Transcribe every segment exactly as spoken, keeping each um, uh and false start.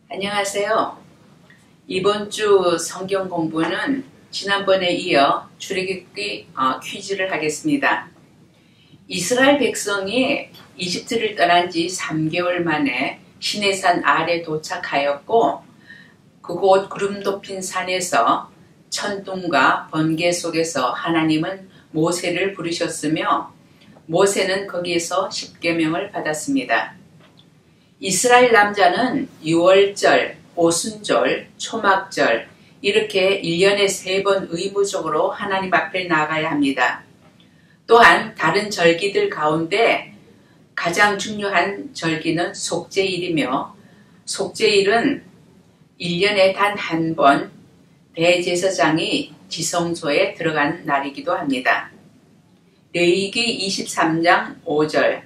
안녕하세요. 이번 주 성경 공부는 지난번에 이어 출애굽기 어, 퀴즈를 하겠습니다. 이스라엘 백성이 이집트를 떠난 지 삼 개월 만에 시내산 아래 도착하였고, 그곳 구름 덮인 산에서 천둥과 번개 속에서 하나님은 모세를 부르셨으며, 모세는 거기에서 십계명을 받았습니다. 이스라엘 남자는 유월절, 오순절, 초막절 이렇게 일 년에 세 번 의무적으로 하나님 앞에 나가야 합니다. 또한 다른 절기들 가운데 가장 중요한 절기는 속죄일이며, 속죄일은 일 년에 단 한 번 대제사장이 지성소에 들어가는 날이기도 합니다. 레위기 이십삼 장 오 절,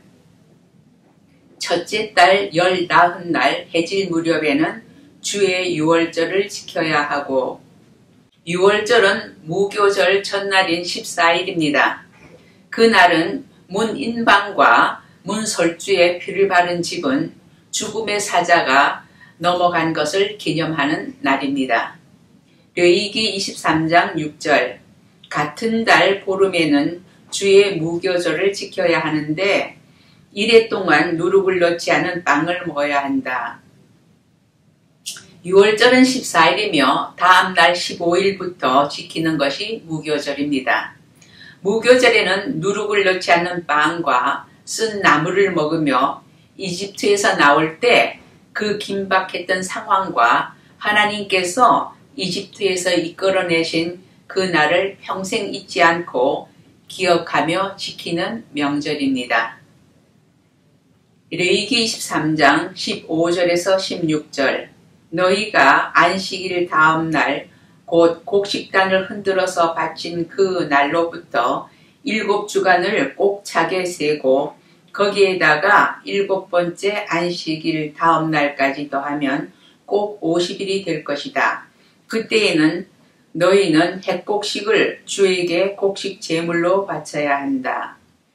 첫째 달 열 나흔 날 해질 무렵에는 주의 유월절을 지켜야 하고, 유월절은 무교절 첫날인 십사 일입니다. 그날은 문인방과 문설주에 피를 바른 집은 죽음의 사자가 넘어간 것을 기념하는 날입니다. 레위기 이십삼 장 육 절, 같은 달 보름에는 주의 무교절을 지켜야 하는데 이래 동안 누룩을 넣지 않은 빵을 먹어야 한다. 유월절은 십사 일이며 다음 날 십오 일부터 지키는 것이 무교절입니다. 무교절에는 누룩을 넣지 않는 빵과 쓴 나물을 먹으며 이집트에서 나올 때 그 긴박했던 상황과 하나님께서 이집트에서 이끌어내신 그 날을 평생 잊지 않고 기억하며 지키는 명절입니다. 레위기 이십삼 장 십오 절에서 십육 절, 너희가 안식일 다음 날 곧 곡식단을 흔들어서 바친 그 날로부터 일곱 주간을 꼭 차게 세고 거기에다가 일곱 번째 안식일 다음 날까지 더하면 꼭 오십 일이 될 것이다. 그때에는 너희는 핵곡식을 주에게 곡식 제물로 바쳐야 한다.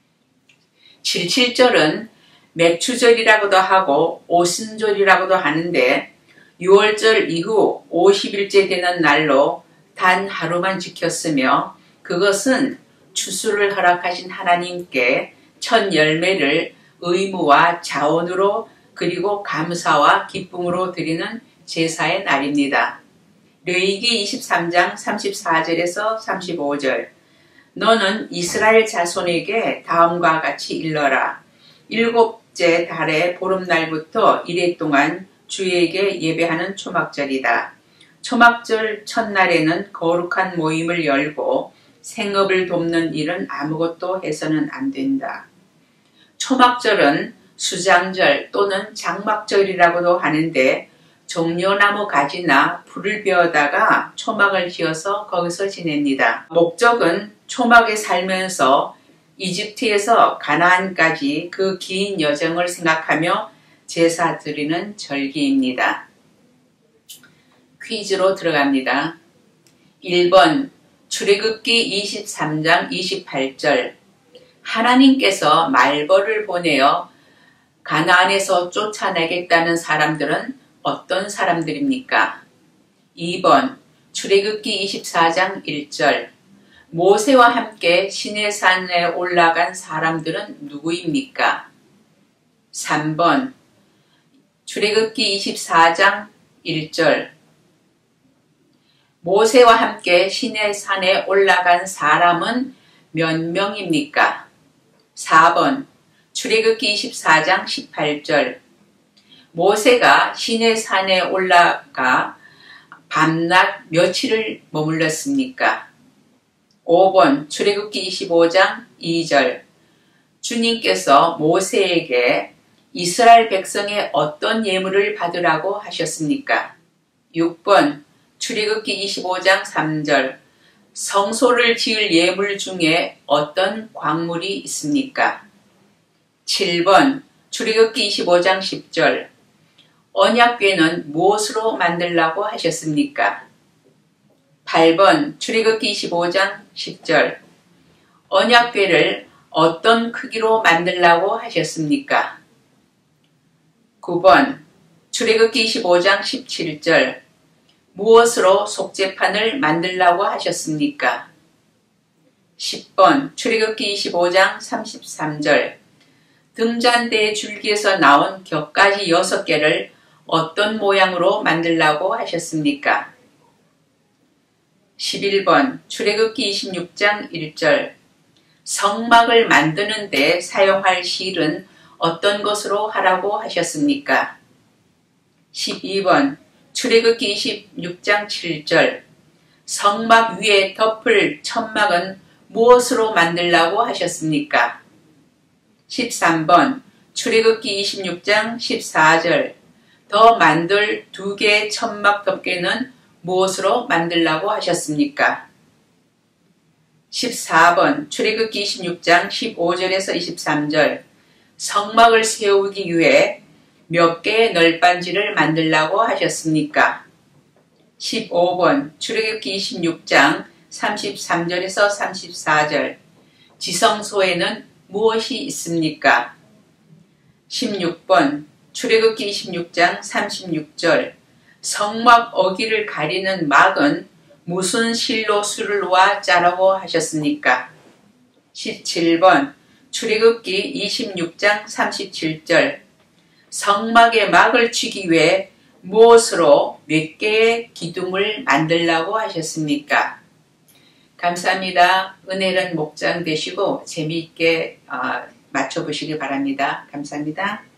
칠칠 절은 맥추절이라고도 하고 오순절이라고도 하는데, 유월절 이후 오십 일째 되는 날로 단 하루만 지켰으며, 그것은 추수를 허락하신 하나님께 첫 열매를 의무와 자원으로 그리고 감사와 기쁨으로 드리는 제사의 날입니다. 레위기 이십삼 장 삼십사 절에서 삼십오 절, 너는 이스라엘 자손에게 다음과 같이 일러라. 일곱째 달의 보름날부터 이래 동안 주에게 예배하는 초막절이다. 초막절 첫날에는 거룩한 모임을 열고 생업을 돕는 일은 아무것도 해서는 안 된다. 초막절은 수장절 또는 장막절이라고도 하는데, 종려나무 가지나 풀을 베어다가 초막을 지어서 거기서 지냅니다. 목적은 초막에 살면서 이집트에서 가나안까지 그 긴 여정을 생각하며 제사 드리는 절기입니다. 퀴즈로 들어갑니다. 일 번 출애굽기 이십삼 장 이십팔 절, 하나님께서 말벌을 보내어 가나안에서 쫓아내겠다는 사람들은 어떤 사람들입니까? 이 번 출애굽기 이십사 장 일 절, 모세와 함께 시내산에 올라간 사람들은 누구입니까? 삼 번 출애굽기 이십사 장 일 절, 모세와 함께 시내산에 올라간 사람은 몇 명입니까? 사 번 출애굽기 이십사 장 십팔 절, 모세가 시내산에 올라가 밤낮 며칠을 머물렀습니까? 오 번 출애굽기 이십오 장 이 절, 주님께서 모세에게 이스라엘 백성의 어떤 예물을 받으라고 하셨습니까? 육 번 출애굽기 이십오 장 삼 절, 성소를 지을 예물 중에 어떤 광물이 있습니까? 칠 번 출애굽기 이십오 장 십 절, 언약궤는 무엇으로 만들라고 하셨습니까? 팔 번 출애굽기 이십오 장 십 절, 언약궤를 어떤 크기로 만들라고 하셨습니까? 구 번 출애굽기 이십오 장 십칠 절 무엇으로 속죄판을 만들라고 하셨습니까? 십 번 출애굽기 이십오 장 삼십삼 절 등잔대의 줄기에서 나온 겹가지 여섯 개를 어떤 모양으로 만들라고 하셨습니까? 십일 번 출애굽기 이십육 장 일 절 성막을 만드는 데 사용할 실은 어떤 것으로 하라고 하셨습니까? 십이 번 출애굽기 이십육 장 칠 절 성막 위에 덮을 천막은 무엇으로 만들라고 하셨습니까? 십삼 번 출애굽기 이십육 장 십사 절 더 만들 두 개의 천막 덮개는 무엇으로 만들라고 하셨습니까? 십사 번 출애굽기 이십육 장 십오 절에서 이십삼 절 성막을 세우기 위해 몇 개의 널빤지를 만들라고 하셨습니까? 십오 번 출애굽기 이십육 장 삼십삼 절에서 삼십사 절 지성소에는 무엇이 있습니까? 십육 번 출애굽기 이십육 장 삼십육 절 성막 어기를 가리는 막은 무슨 실로 수를와 짜라고 하셨습니까? 십칠 번 출애굽기 이십육 장 삼십칠 절 성막의 막을 치기 위해 무엇으로 몇 개의 기둥을 만들라고 하셨습니까? 감사합니다. 은혜는 목장 되시고 재미있게 어, 맞춰보시기 바랍니다. 감사합니다.